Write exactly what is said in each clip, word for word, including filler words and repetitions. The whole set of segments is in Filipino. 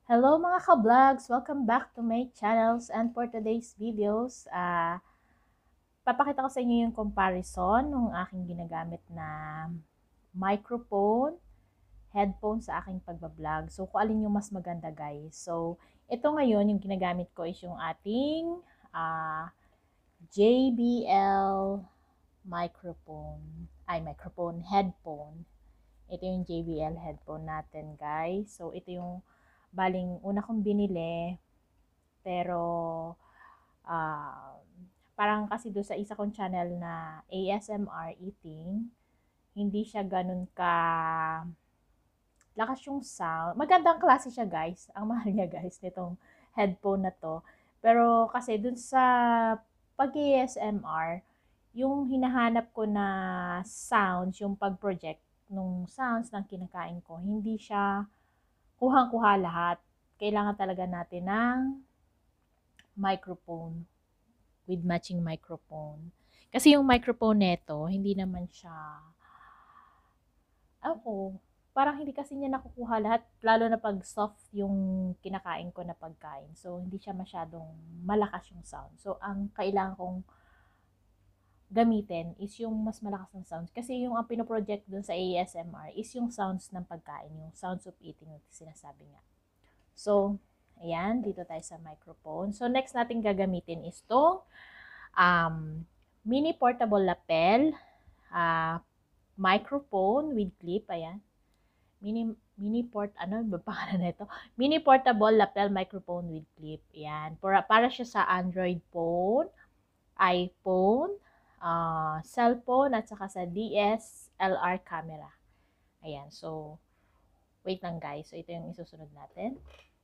Hello mga ka-vlogs! Welcome back to my channels, and for today's videos, uh, papakita ko sa inyo yung comparison ng aking ginagamit na microphone, headphone sa aking pagbablog. So kung alin yung mas maganda guys. So ito ngayon yung ginagamit ko is yung ating uh, J B L microphone, ay microphone, headphone. Ito yung J B L headphone natin guys. So ito yung baling una kong binili, pero uh, parang kasi doon sa isa kong channel na A S M R eating, hindi siya ganun ka lakas yung sound. Magandang klase siya guys. Ang mahal niya guys nitong headphone na to. Pero kasi dun sa pag-A S M R, yung hinahanap ko na sounds, yung pag-project nung sounds ng kinakain ko, hindi siya kuhang-kuha lahat. Kailangan talaga natin ng microphone with matching microphone. Kasi yung microphone neto, hindi naman siya, ako, parang hindi kasi niya nakukuha lahat, lalo na pag soft yung kinakain ko na pagkain. So, hindi siya masyadong malakas yung sound. So, ang kailangan kong gamitin is yung mas malakas ng sounds. Kasi yung ang pinoproject dun sa A S M R is yung sounds ng pagkain, yung sounds of eating yung sinasabi nga. So, ayan, dito tayo sa microphone. So, next natin gagamitin is itong um, mini portable lapel, uh, microphone with clip, ayan. Mini, mini port, ano ba pangalan na ito? Mini portable lapel microphone with clip, ayan. Para, para siya sa Android phone, iPhone, uh, cellphone, at saka sa D S L R camera. Ayan, so, wait lang guys. So, ito yung isusunod natin.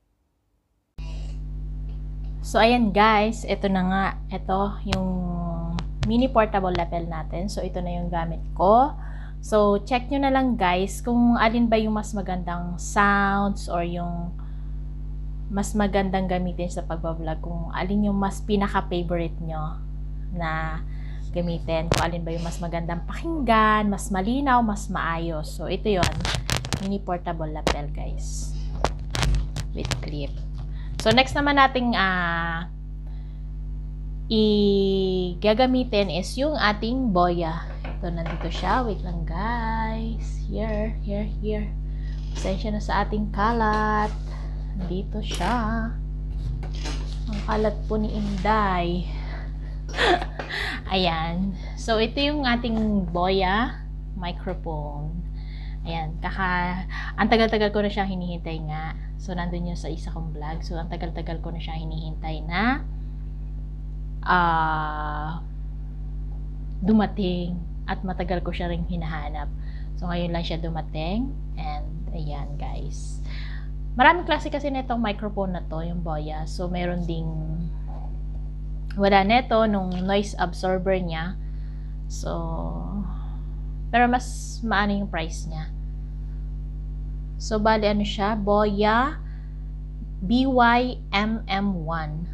So, ayan guys, ito na nga. Ito yung mini portable lapel natin. So, ito na yung gamit ko. So, check nyo na lang guys kung alin ba yung mas magandang sounds or yung mas magandang gamitin sa pagbablog. Kung alin yung mas pinaka-favorite nyo na gamitin. Kung alin ba yung mas magandang pakinggan, mas malinaw, mas maayos. So, ito yon, mini portable lapel guys. With clip. So, next naman nating uh, i-gagamitin is yung ating boya. Ito, nandito siya. Wait lang, guys. Here, here, here. Pasensya na sa ating kalat. Nandito siya. Ang kalat po ni Inday. Ayan. So, ito yung ating boya microphone. Ayan. Kaka, ang tagal-tagal ko na siyang hinihintay nga. So, nandun yun sa isa kong vlog. So, ang tagal-tagal ko na siya hinihintay na uh, dumating. At matagal ko siya rin hinahanap. So, ngayon lang siya dumating. And, ayan guys. Maraming klase kasi nitong microphone na to, yung boya. So, meron ding wala neto nung noise absorber niya. So, pero mas maano yung price niya. So, bali ano siya? Boya B Y M M one.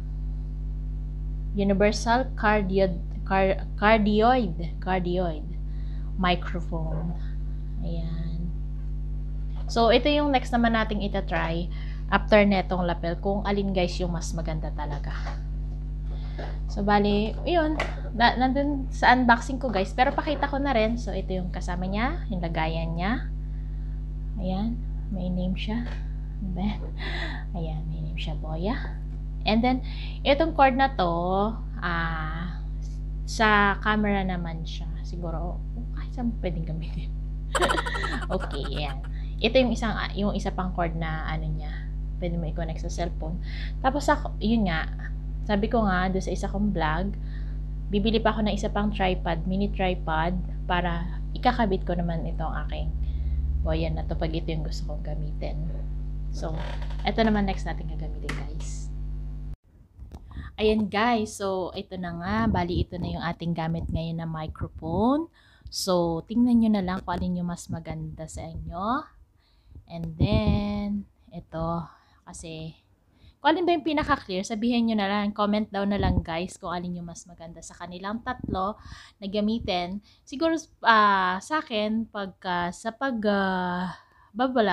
Universal Cardioid, car, Cardioid, Cardioid microphone. Ayan. So, ito yung next naman nating itatry after netong lapel. Kung alin guys yung mas maganda talaga. So, bali, yun. Na, nandun sa unboxing ko guys. Pero pakita ko na rin. So, ito yung kasama niya. Yung lagayan niya. Ayan, may name siya. Then, ayan, may name siya, boya. And then, itong cord na to, ah, sa camera naman siya. Siguro, oh, kahit saan pwedeng gamitin. Okay, ayan. Ito yung isang, yung isa pang cord na, ano niya, pwede mo i-connect sa cellphone. Tapos, ako, yun nga, sabi ko nga, doon sa isa kong vlog, bibili pa ako ng isa pang tripod, mini tripod, para ikakabit ko naman itong aking boya na to pag ito yung gusto kong gamitin. So, ito naman next natin gagamitin guys. Ayan guys, so ito na nga, bali ito na yung ating gamit ngayon na microphone. So, tingnan nyo na lang kung alin yung mas maganda sa inyo. And then, ito, kasi, kung alin ba yung pinaka-clear, sabihin nyo na lang, comment down na lang guys kung alin yung mas maganda sa kanilang tatlo na gamitin. Siguro uh, sa akin, pagka, sa pag uh, babalag,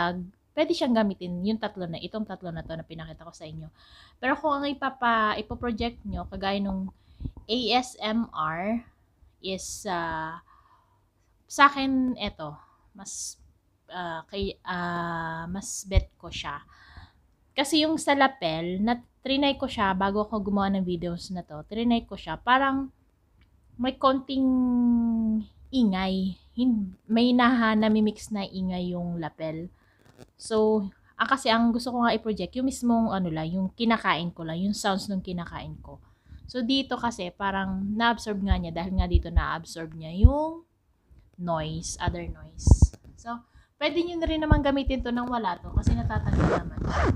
pwede siyang gamitin yung tatlo na, itong tatlo na to na pinakita ko sa inyo. Pero kung ang ipapa, ipoproject nyo, kagaya nung A S M R, is, uh, sa akin, eto, mas, uh, kay, uh, mas bet ko siya. Kasi yung sa lapel, na trinay ko siya bago ako gumawa ng videos na to, trinay ko siya, parang may konting ingay. May naha namimix na ingay yung lapel. So, ah, kasi ang gusto ko nga i-project, yung mismong ano lang, yung kinakain ko lang, yung sounds ng kinakain ko. So, dito kasi parang na-absorb nga niya dahil nga dito na-absorb niya yung noise, other noise. So, pwede nyo na rin naman gamitin to nang wala to kasi natatanggal naman.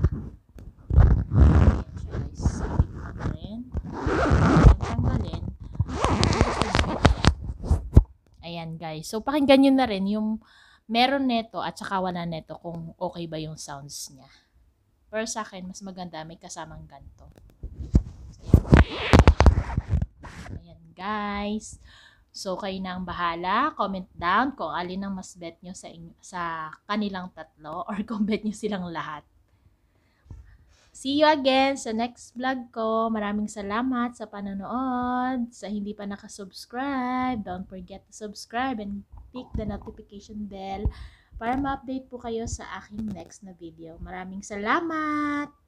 Ayan siya guys. Sabit ko na rin. Tanggalin. Ayan guys. So, pakinggan nyo na rin yung meron neto at saka wala neto kung okay ba yung sounds niya. Pero sa akin, mas maganda may kasamang ganito. Ayan guys. So, kayo na ang bahala. Comment down kung alin ang mas bet nyo sa, inyo, sa kanilang tatlo or kung bet nyo silang lahat. See you again sa next vlog ko. Maraming salamat sa panonood. Sa hindi pa nakasubscribe, don't forget to subscribe and click the notification bell para ma-update po kayo sa aking next na video. Maraming salamat!